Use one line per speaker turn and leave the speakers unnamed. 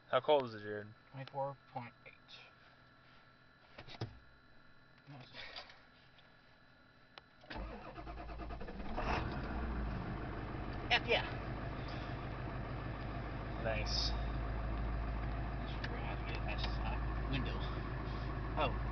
How cold is it, Jared?
24.8. Heck yeah.
Nice.
Just figure out how to get it past this window. Oh.